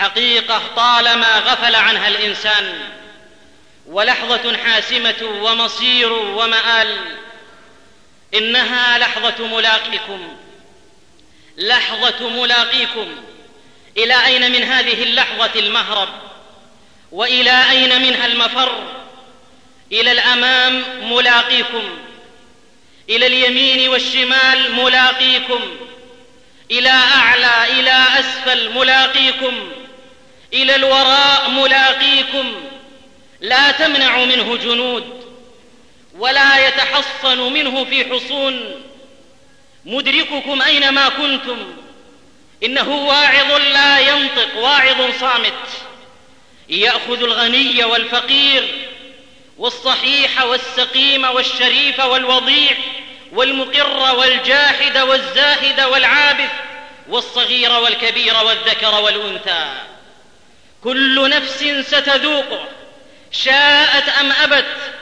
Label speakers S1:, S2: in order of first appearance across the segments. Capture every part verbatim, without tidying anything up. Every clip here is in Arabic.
S1: حقيقة طالما غفل عنها الإنسان، ولحظة حاسمة ومصير ومآل. إنها لحظة ملاقيكم، لحظة ملاقيكم. إلى أين من هذه اللحظة المهرب؟ وإلى أين منها المفر؟ إلى الأمام ملاقيكم، إلى اليمين والشمال ملاقيكم، إلى أعلى إلى أسفل ملاقيكم، إلى الوراء ملاقيكم. لا تمنع منه جنود ولا يتحصن منه في حصون، مدرككم أينما كنتم. إنه واعظ لا ينطق، واعظ صامت، يأخذ الغني والفقير والصحيح والسقيم والشريف والوضيع والمقر والجاحد والزاهد والعابث والصغير والكبير والذكر والأنثى. كل نفس ستذوقه شاءت أم أبت.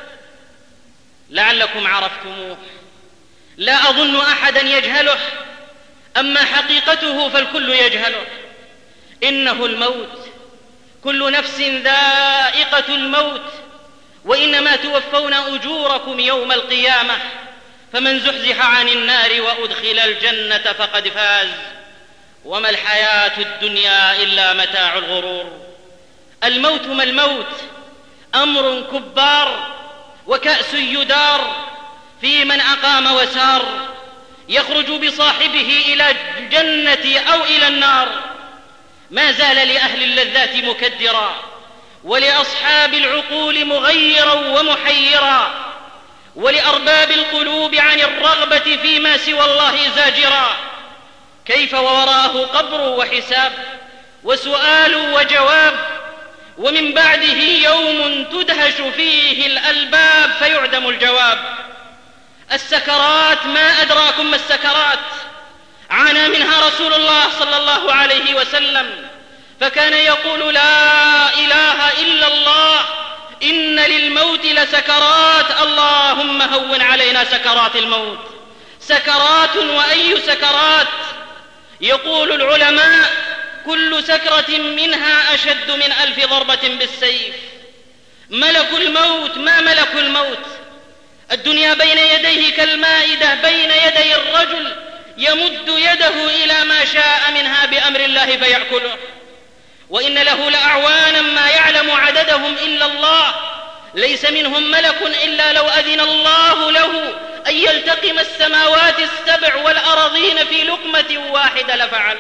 S1: لعلكم عرفتموه. لا أظن أحدا يجهله، أما حقيقته فالكل يجهله. إنه الموت، كل نفس ذائقة الموت، وإنما توفون أجوركم يوم القيامة. فمن زحزح عن النار وأدخل الجنة فقد فاز، وما الحياة الدنيا إلا متاع الغرور. الموت ما الموت؟ أمر كبار وكأس يدار في من أقام وسار، يخرج بصاحبه إلى الجنة أو إلى النار. ما زال لأهل اللذات مكدرا، ولأصحاب العقول مغيرا ومحيرا، ولأرباب القلوب عن الرغبة فيما سوى الله زاجرا. كيف ووراءه قبر وحساب وسؤال وجواب، ومن بعده يوم تدهش فيه الألباب فيعدم الجواب. السكرات، ما أدراكم ما السكرات؟ عانى منها رسول الله صلى الله عليه وسلم، فكان يقول: لا إله إلا الله، إن للموت لسكرات، اللهم هون علينا سكرات الموت. سكرات، وأي سكرات؟ يقول العلماء: كل سكرة منها أشد من ألف ضربة بالسيف. ملك الموت، ما ملك الموت؟ الدنيا بين يديه كالمائدة بين يدي الرجل، يمد يده إلى ما شاء منها بأمر الله فيأكله. وإن له لأعوانا ما يعلم عددهم إلا الله، ليس منهم ملك إلا لو أذن الله له أن يلتقم السماوات السبع والأراضين في لقمة واحدة لفعل.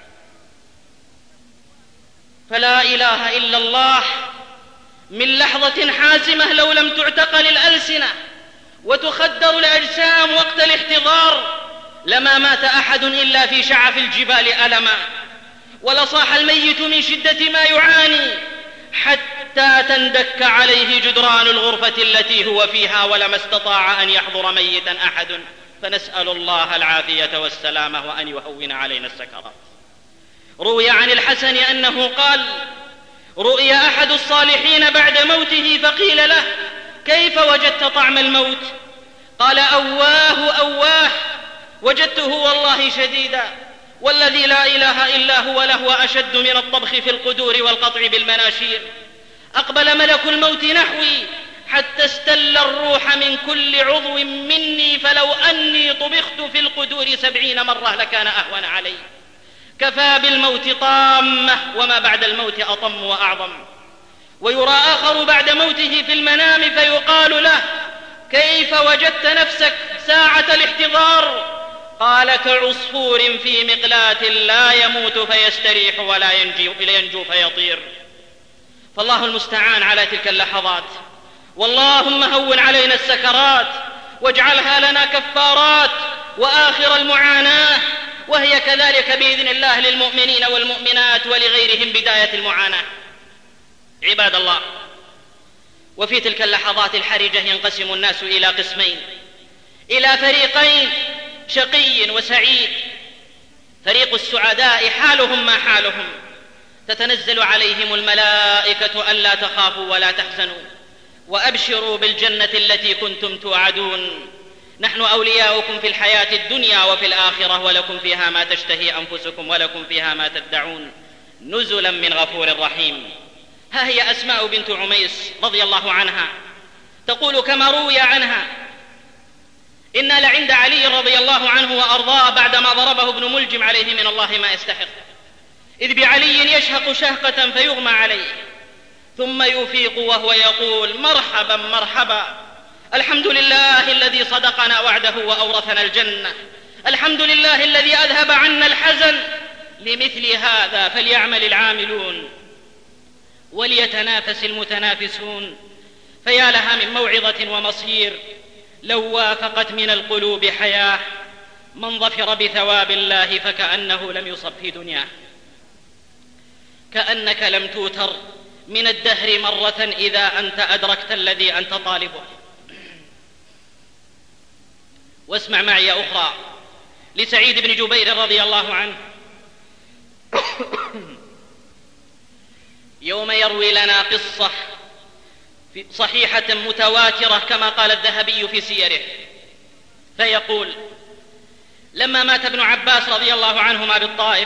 S1: فلا إله إلا الله من لحظة حاسمة لو لم تعتقل الألسنة وتخدر الأجسام وقت الاحتضار لما مات أحد إلا في شعف الجبال ألما، ولصاح الميت من شدة ما يعاني حتى تندك عليه جدران الغرفة التي هو فيها، ولما استطاع أن يحضر ميتا أحد. فنسأل الله العافية والسلامة وأن يهون علينا السكرات. روي عن الحسن أنه قال: رؤي أحد الصالحين بعد موته فقيل له: كيف وجدت طعم الموت؟ قال: أواه أواه، وجدته والله شديدا، والذي لا إله إلا هو لهو أشد من الطبخ في القدور والقطع بالمناشير. أقبل ملك الموت نحوي حتى استل الروح من كل عضو مني، فلو أني طبخت في القدور سبعين مرة لكان أهون علي. كفى بالموت طامة، وما بعد الموت أطم وأعظم. ويرى آخر بعد موته في المنام فيقال له: كيف وجدت نفسك ساعة الاحتضار؟ قال: كعصفور في مقلاة لا يموت فيستريح ولا ينجو, ينجو فيطير. فالله المستعان على تلك اللحظات. واللهم هون علينا السكرات واجعلها لنا كفارات وآخر المعاناة، وهي كذلك بإذن الله للمؤمنين والمؤمنات ولغيرهم بداية المعاناة. عباد الله، وفي تلك اللحظات الحرجة ينقسم الناس إلى قسمين، إلى فريقين: شقي وسعيد. فريق السعداء حالهم ما حالهم، تتنزل عليهم الملائكة ألا تخافوا ولا تحزنوا وأبشروا بالجنة التي كنتم توعدون، نحن أولياؤكم في الحياة الدنيا وفي الآخرة، ولكم فيها ما تشتهي أنفسكم ولكم فيها ما تدعون، نزلا من غفور رحيم. ها هي أسماء بنت عميس رضي الله عنها تقول كما روي عنها: إنا لعند علي رضي الله عنه وأرضاه بعدما ضربه ابن ملجم عليه من الله ما يستحق، إذ بعلي يشهق شهقة فيغمى عليه، ثم يفيق وهو يقول: مرحبا مرحبا، الحمد لله الذي صدقنا وعده وأورثنا الجنة، الحمد لله الذي أذهب عنا الحزن، لمثل هذا فليعمل العاملون وليتنافس المتنافسون. فيا لها من موعظة ومصير لو وافقت من القلوب حياة. من ظفر بثواب الله فكأنه لم يصب في دنياه، كأنك لم توتر من الدهر مرة إذا أنت أدركت الذي أنت طالبه. واسمع معي أخرى لسعيد بن جبير رضي الله عنه يوم يروي لنا قصة صحيحة متواترة كما قال الذهبي في سيره، فيقول: لما مات ابن عباس رضي الله عنهما بالطائف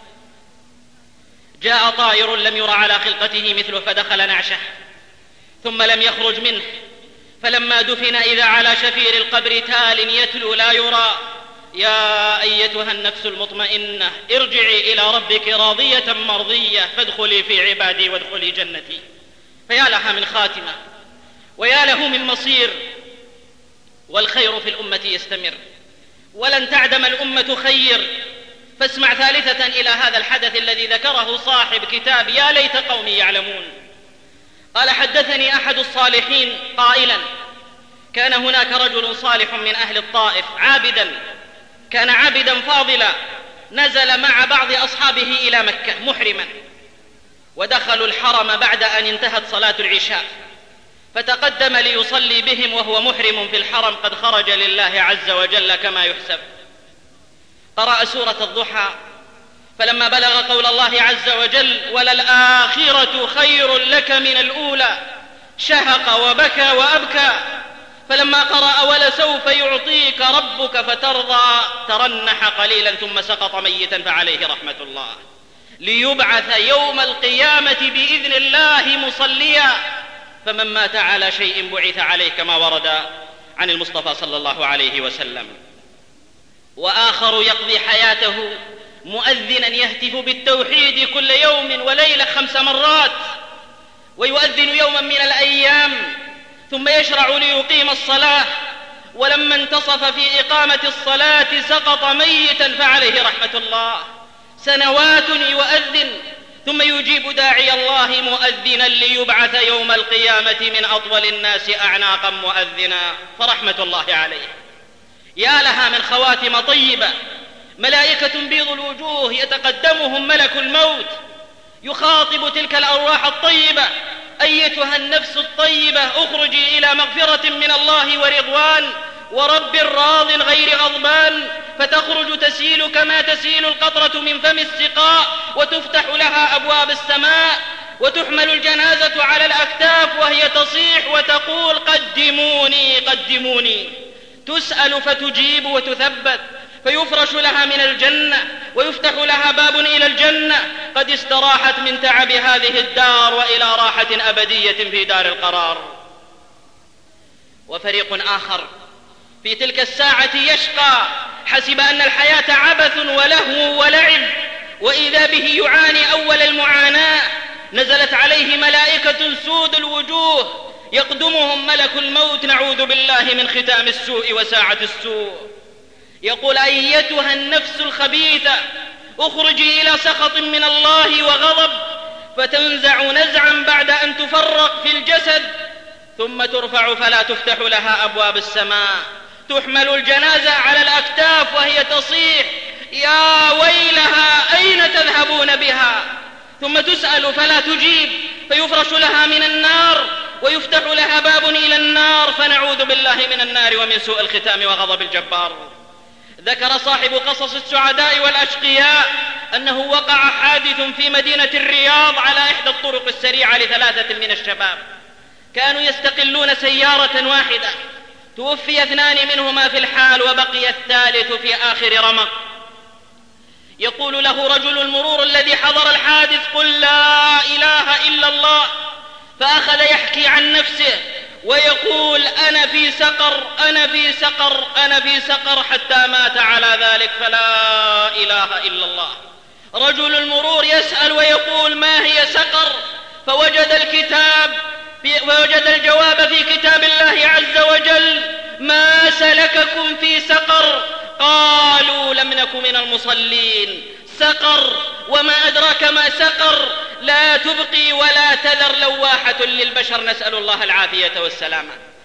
S1: جاء طائر لم ير على خلقته مثله فدخل نعشه ثم لم يخرج منه، فلما دفن إذا على شفير القبر تال يتلو لا يرى: يا أيتها النفس المطمئنة ارجعي إلى ربك راضية مرضية فادخلي في عبادي وادخلي جنتي. فيا لها من خاتمة ويا له من مصير. والخير في الأمة يستمر ولن تعدم الأمة خير. فاسمع ثالثة إلى هذا الحدث الذي ذكره صاحب كتاب يا ليت قومي يعلمون. قال: حدثني أحد الصالحين قائلا: كان هناك رجل صالح من أهل الطائف عابدا، كان عابدا فاضلا، نزل مع بعض أصحابه إلى مكة محرما، ودخلوا الحرم بعد أن انتهت صلاة العشاء، فتقدم ليصلي بهم وهو محرم في الحرم قد خرج لله عز وجل كما يحسب. قرأ سورة الضحى، فلما بلغ قول الله عز وجل: وللآخرة خير لك من الأولى، شهق وبكى وأبكى. فلما قرأ: ولسوف يعطيك ربك فترضى، ترنح قليلا ثم سقط ميتا فعليه رحمة الله، ليبعث يوم القيامة بإذن الله مصليا. فمن مات على شيء بعث عليه كما ورد عن المصطفى صلى الله عليه وسلم. وآخر يقضي حياته مؤذنا يهتف بالتوحيد كل يوم وليلة خمس مرات، ويؤذن يوما من الأيام ثم يشرع ليقيم الصلاة، ولما انتصف في إقامة الصلاة سقط ميتا فعليه رحمة الله. سنوات يؤذن ثم يجيب داعي الله مؤذنا ليبعث يوم القيامة من أطول الناس أعناقا مؤذنا، فرحمة الله عليه. يا لها من خواتم طيبة. ملائكة بيض الوجوه يتقدمهم ملك الموت يخاطب تلك الأرواح الطيبة: أيتها النفس الطيبة اخرجي إلى مغفرة من الله ورضوان ورب راض غير غضبان. فتخرج تسيل كما تسيل القطرة من فم السقاء، وتفتح لها أبواب السماء، وتحمل الجنازة على الأكتاف وهي تصيح وتقول: قدموني قدموني. تسأل فتجيب وتثبت، فيفرش لها من الجنة ويفتح لها باب إلى الجنة، قد استراحت من تعب هذه الدار وإلى راحة أبدية في دار القرار. وفريق آخر في تلك الساعة يشقى، حسب أن الحياة عبث ولهو ولعب، وإذا به يعاني أول المعاناة. نزلت عليه ملائكة سود الوجوه يقدمهم ملك الموت، نعوذ بالله من ختام السوء وساعة السوء. يقول: أيتها النفس الخبيثة اخرجي إلى سخط من الله وغضب، فتنزع نزعا بعد أن تفرق في الجسد، ثم ترفع فلا تفتح لها أبواب السماء. تحمل الجنازة على الأكتاف وهي تصيح: يا ويلها أين تذهبون بها؟ ثم تسأل فلا تجيب، فيفرش لها من النار ويفتح لها باب إلى النار، فنعوذ بالله من النار ومن سوء الختام وغضب الجبار. ذكر صاحب قصص السعداء والأشقياء أنه وقع حادث في مدينة الرياض على إحدى الطرق السريعة لثلاثة من الشباب، كانوا يستقلون سيارة واحدة، توفي اثنان منهما في الحال وبقي الثالث في آخر رمق. يقول له رجل المرور الذي حضر الحادث: قل لا إله إلا الله. فأخذ يحكي عن نفسه ويقول: أنا في سقر أنا في سقر أنا في سقر، حتى مات على ذلك، فلا إله إلا الله. رجل المرور يسأل ويقول: ما هي سقر؟ فوجد الكتاب ووجد الجواب في كتاب الله عز وجل: ما سلككم في سقر؟ قالوا: لم نك من المصلين. سقر، وما أدراك ما سقر، لا تبقي ولا تذر، لواحة للبشر، نسأل الله العافية والسلامة.